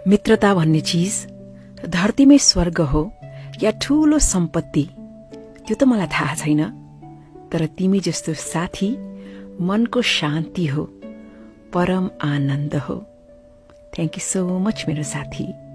मित्रता भन्ने चीज धरतीमै स्वर्ग हो या ठूलो सम्पत्ति त्यो त मलाई थाहा छैन, तर तिमी जस्तो साथी मनको शान्ति हो, परम आनन्द हो। थ्यांक यू सो मच मेरो साथी।